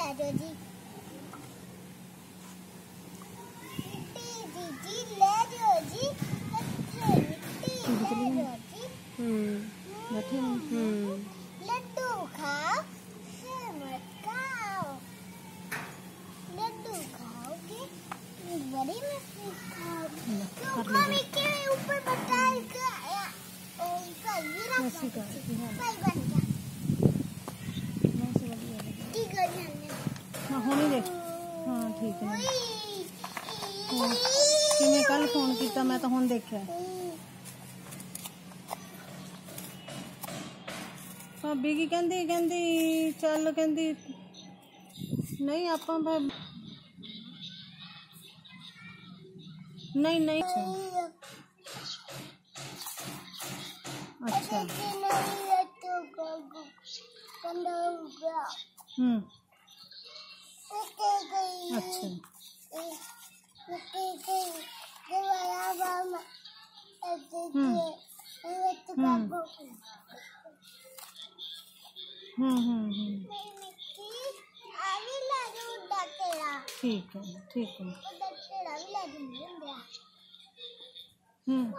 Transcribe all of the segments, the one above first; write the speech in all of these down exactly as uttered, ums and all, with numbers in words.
ला दो जी, मिट्टी जी ले दो जी, मिट्टी ले दो जी। हम्म बैठे हम्म लड्डू खाओ मत खाओ, लड्डू खाओगे बड़ी मस्ती खाओगे। मम्मी के ऊपर बताए का ऊपर गिरा भाई बन गया ठीक है हाँ होने दे हाँ ठीक है कि कल फोन किया मैं तो हुण देखा भाभी की कहंदी कहंदी चल कहंदी नहीं आपां नहीं नहीं अच्छा हम्म अच्छा हम्म हम्म हम्म ठीक है ठीक है हम्म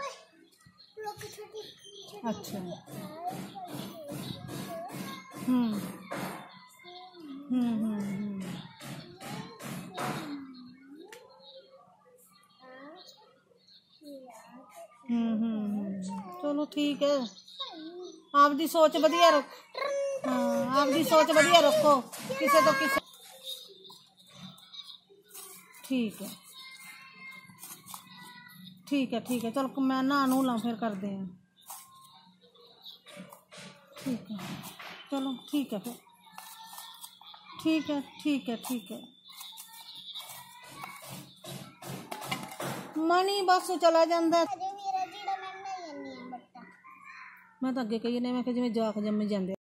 अच्छा हम्म हम्म हम्म हम्म हम्म चलो ठीक है आपकी सोच वधिया रख हाँ आपकी सोच वधिया रखो किसी तो किसी ठीक है ठीक है ठीक है चलो मैं नहा नू ला फिर करते हैं ठीक है चलो ठीक है फिर ठीक है ठीक है ठीक है मनी बस चला जाता मैं तो अगे कही ने मैं जिवें जाक जम्मे जांदे